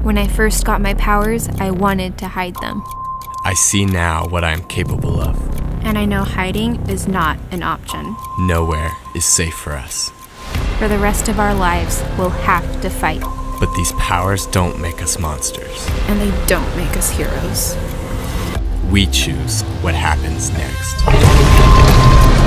When I first got my powers, I wanted to hide them. I see now what I am capable of. And I know hiding is not an option. Nowhere is safe for us. For the rest of our lives, we'll have to fight. But these powers don't make us monsters. And they don't make us heroes. We choose what happens next.